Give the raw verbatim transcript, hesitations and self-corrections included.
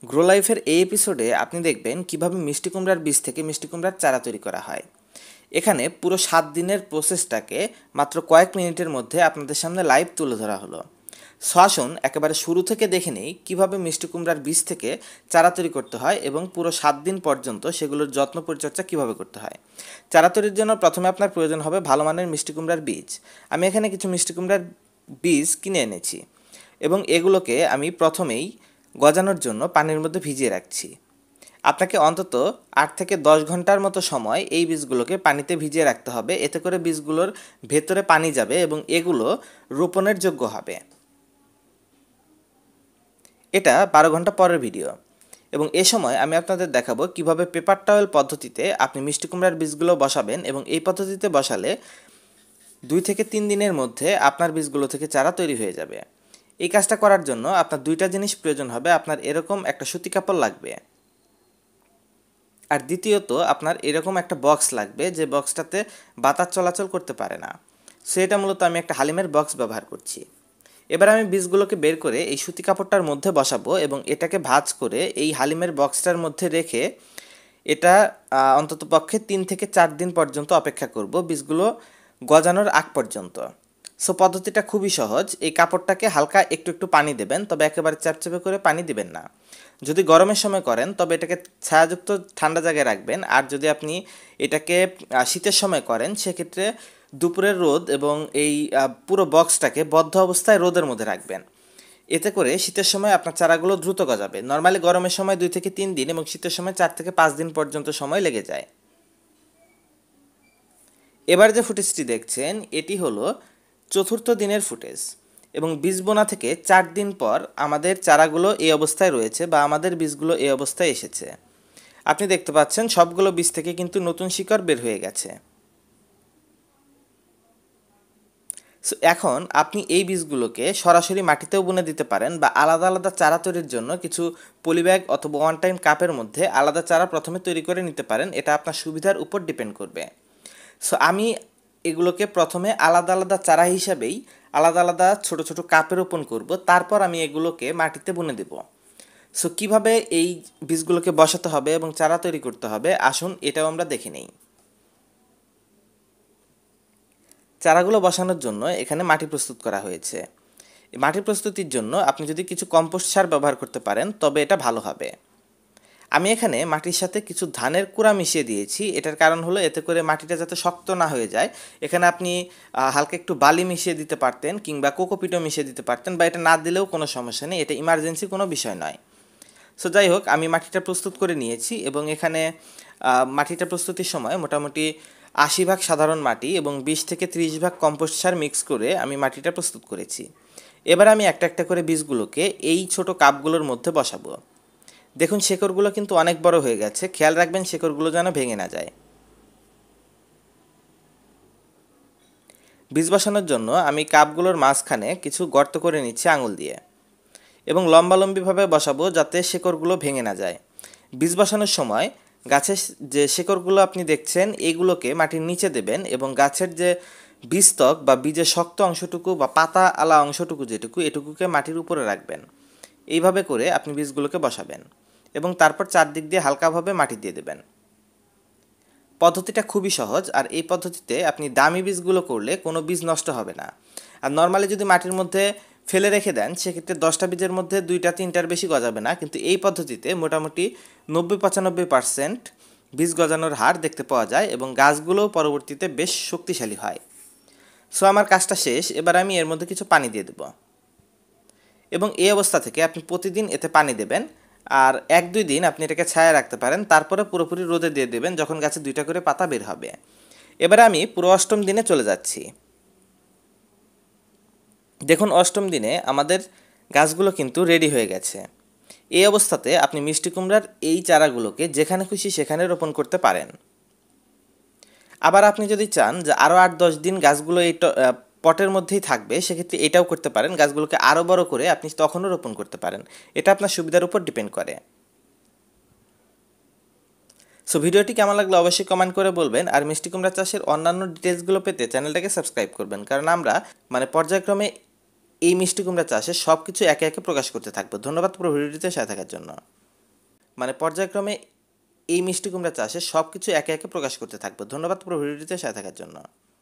Grow লাইফের এই এপিসোডে আপনি দেখবেন কিভাবে মিষ্টি কুমড়ার বীজ থেকে মিষ্টি কুমড়ার চারা তৈরি করা হয়। এখানে পুরো সাত দিনের প্রসেসটাকে মাত্র কয়েক মিনিটের মধ্যে আপনাদের সামনে লাইভ তুলে ধরা হলো। সো আসুন একেবারে শুরু থেকে দেখে নেই কীভাবে মিষ্টি কুমড়ার বীজ থেকে চারা তৈরি করতে হয় এবং পুরো সাত দিন পর্যন্ত সেগুলোর যত্ন পরিচর্যা কীভাবে করতে হয়। চারা তৈরির জন্য প্রথমে আপনার প্রয়োজন হবে ভালো মানের মিষ্টি কুমড়ার বীজ। আমি এখানে কিছু মিষ্টি কুমড়ার বীজ কিনে এনেছি এবং এগুলোকে আমি প্রথমেই গজানোর জন্য পানির মধ্যে ভিজিয়ে রাখছি। আপনাকে অন্তত আট থেকে দশ ঘন্টার মতো সময় এই বীজগুলোকে পানিতে ভিজিয়ে রাখতে হবে, এতে করে বীজগুলোর ভেতরে পানি যাবে এবং এগুলো রোপণের যোগ্য হবে। এটা বারো ঘন্টা পরের ভিডিও এবং এ সময় আমি আপনাদের দেখাবো কিভাবে পেপার টাওয়েল পদ্ধতিতে আপনি মিষ্টি কুমড়ার বীজগুলো বসাবেন এবং এই পদ্ধতিতে বসালে দুই থেকে তিন দিনের মধ্যে আপনার বীজগুলো থেকে চারা তৈরি হয়ে যাবে। এই কাজটা করার জন্য আপনার দুইটা জিনিস প্রয়োজন হবে। আপনার এরকম একটা সুতি কাপড় লাগবে, আর দ্বিতীয়ত আপনার এরকম একটা বক্স লাগবে যে বক্সটাতে বাতাস চলাচল করতে পারে না। সেটা মূলত আমি একটা হালিমের বক্স ব্যবহার করছি। এবার আমি বীজগুলোকে বের করে এই সুতি কাপড়টার মধ্যে বসাবো এবং এটাকে ভাঁজ করে এই হালিমের বক্সটার মধ্যে রেখে এটা অন্তত পক্ষে তিন থেকে চার দিন পর্যন্ত অপেক্ষা করব, বীজগুলো গজানোর আগ পর্যন্ত। সো পদ্ধতিটা খুবই সহজ। এই কাপড়টাকে হালকা একটু একটু পানি দেবেন, তবে একেবারে চ্যাপচ্যাপে করে পানি দিবেন না। যদি গরমের সময় করেন তবে এটাকে ছায়াযুক্ত ঠান্ডা জায়গায় রাখবেন, আর যদি আপনি এটাকে শীতের সময় করেন সেক্ষেত্রে দুপুরের রোদ এবং এই পুরো বক্সটাকে বদ্ধ অবস্থায় রোদের মধ্যে রাখবেন। এতে করে শীতের সময় আপনার চারাগুলো দ্রুত গজাবে। নর্মালি গরমের সময় দুই থেকে তিন দিন এবং শীতের সময় চার থেকে পাঁচ দিন পর্যন্ত সময় লেগে যায়। এবার যে ফুটেজটি দেখছেন এটি হলো চতুর্থ দিনের ফুটেজ এবং বীজ বোনা থেকে চার দিন পর আমাদের চারাগুলো এই অবস্থায় রয়েছে বা আমাদের বীজগুলো এই অবস্থায় এসেছে। আপনি দেখতে পাচ্ছেন সবগুলো বীজ থেকে কিন্তু নতুন শিকড় বের হয়ে গেছে। সো এখন আপনি এই বীজগুলোকে সরাসরি মাটিতেও বুনে দিতে পারেন বা আলাদা আলাদা চারা তৈরির জন্য কিছু পলিব্যাগ অথবা ওয়ান টাইম কাপের মধ্যে আলাদা চারা প্রথমে তৈরি করে নিতে পারেন। এটা আপনার সুবিধার উপর ডিপেন্ড করবে। সো আমি এগুলোকে প্রথমে আলাদা আলাদা চারা হিসাবেই আলাদা আলাদা ছোট ছোট কাপে রোপণ করব, তারপর আমি এগুলোকে মাটিতে বুনে দেব। সো কীভাবে এই বীজগুলোকে বসাতে হবে এবং চারা তৈরি করতে হবে আসুন এটাও আমরা দেখে নেই। চারাগুলো বসানোর জন্য এখানে মাটি প্রস্তুত করা হয়েছে। মাটি প্রস্তুতির জন্য আপনি যদি কিছু কম্পোস্ট সার ব্যবহার করতে পারেন তবে এটা ভালো হবে। আমি এখানে মাটির সাথে কিছু ধানের কুড়া মিশিয়ে দিয়েছি। এটার কারণ হলো এতে করে মাটিটা যাতে শক্ত না হয়ে যায়। এখানে আপনি হালকা একটু বালি মিশিয়ে দিতে পারতেন কিংবা কোকোপিটও মিশিয়ে দিতে পারতেন, বা এটা না দিলেও কোনো সমস্যা নেই, এটা ইমার্জেন্সি কোনো বিষয় নয়। সো যাই হোক, আমি মাটিটা প্রস্তুত করে নিয়েছি এবং এখানে মাটিটা প্রস্তুতির সময় মোটামুটি আশি ভাগ সাধারণ মাটি এবং বিশ থেকে ত্রিশ ভাগ কম্পোস্ট সার মিক্স করে আমি মাটিটা প্রস্তুত করেছি। এবার আমি একটা একটা করে বীজগুলোকে এই ছোট কাপগুলোর মধ্যে বসাবো। দেখুন শেকড়গুলো কিন্তু অনেক বড় হয়ে গেছে, খেয়াল রাখবেন শেকড়গুলো যেন ভেঙে না যায়। বীজ বসানোর জন্য আমি কাপগুলোর মাঝখানে কিছু গর্ত করে নিচ্ছি আঙুল দিয়ে এবং লম্বালম্বিভাবে বসাবো যাতে শেকড়গুলো ভেঙে না যায়। বীজ বসানোর সময় গাছের যে শেকড়গুলো আপনি দেখছেন এগুলোকে মাটির নিচে দেবেন এবং গাছের যে বীজত্বক বা বীজের শক্ত অংশটুকু বা পাতা আলা অংশটুকু যেটুকু এটুকুকে মাটির উপরে রাখবেন। এইভাবে করে আপনি বীজগুলোকে বসাবেন এবং তারপর চারদিক দিয়ে হালকাভাবে মাটি দিয়ে দেবেন। পদ্ধতিটা খুবই সহজ, আর এই পদ্ধতিতে আপনি দামি বীজগুলো করলে কোনো বীজ নষ্ট হবে না। আর নর্মালি যদি মাটির মধ্যে ফেলে রেখে দেন সেক্ষেত্রে দশটা বীজের মধ্যে দুইটা তিনটার বেশি গজাবে না, কিন্তু এই পদ্ধতিতে মোটামুটি নব্বই পঁচানব্বই পার্সেন্ট বীজ গজানোর হার দেখতে পাওয়া যায় এবং গাছগুলোও পরবর্তীতে বেশ শক্তিশালী হয়। সো আমার কাজটা শেষ। এবার আমি এর মধ্যে কিছু পানি দিয়ে দেব এবং এই অবস্থা থেকে আপনি প্রতিদিন এতে পানি দেবেন, আর এক দুই দিন আপনি এটাকে ছায়া রাখতে পারেন, তারপরে পুরোপুরি রোদে দিয়ে দেবেন যখন গাছে দুইটা করে পাতা বের হবে। এবারে আমি পুরো অষ্টম দিনে চলে যাচ্ছি। দেখুন অষ্টম দিনে আমাদের গাছগুলো কিন্তু রেডি হয়ে গেছে। এই অবস্থাতে আপনি মিষ্টি কুমড়ার এই চারাগুলোকে যেখানে খুশি সেখানে রোপণ করতে পারেন। আবার আপনি যদি চান যে আরও আট দশ দিন গাছগুলো এই পটের মধ্যেই থাকবে সেক্ষেত্রে এটাও করতে পারেন। গাছগুলোকে আরও বড় করে আপনি তখনও রোপণ করতে পারেন। এটা আপনার সুবিধার উপর ডিপেন্ড করে। সো ভিডিওটি কেমন লাগলো অবশ্যই কমেন্ট করে বলবেন, আর মিষ্টি কুমড়া চাষের অন্যান্য ডিটেলসগুলো পেতে চ্যানেলটাকে সাবস্ক্রাইব করবেন, কারণ আমরা মানে পর্যায়ক্রমে এই মিষ্টি কুমড়া চাষে সব কিছু একে একে প্রকাশ করতে থাকবো। ধন্যবাদ পুরো ভিডিওটিতে সাথে থাকার জন্য। মানে পর্যায়ক্রমে এই মিষ্টি কুমড়া চাষে সব কিছু একে একে প্রকাশ করতে থাকবো। ধন্যবাদ পুরো ভিডিওটিতে সাথে থাকার জন্য।